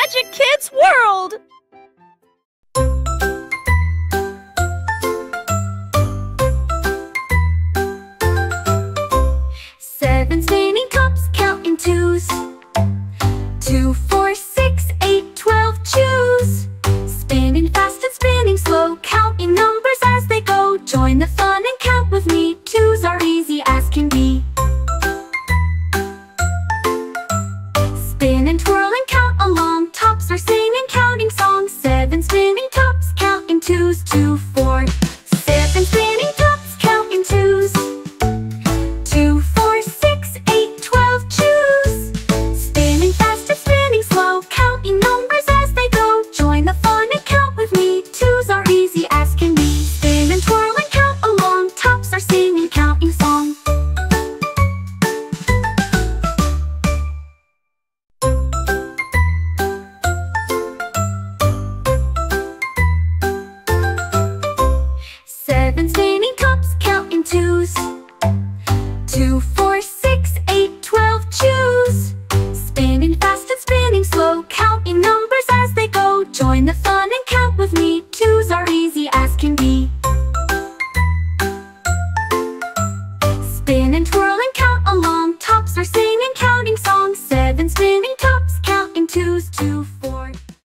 Magic Kids World! Seven spinning tops, count in twos. 2, 4, 6, 8, 12, choose. Spinning fast and spinning slow, count in numbers as they go. Join the fun and count with me, twos are easy as can be. Spin and twirl and count along, tops are singing counting songs. Seven spinning tops, count in twos. 2, 4, 7 spinning tops, count in twos. 2, 4, 6, 8, 12, choose. Spinning fast and spinning slow, count in numbers as they go. Join the fun and count with me, twos are easy as can be. Spin and twirl and count along, tops are singing counting song. Seven spinning tops, count in twos.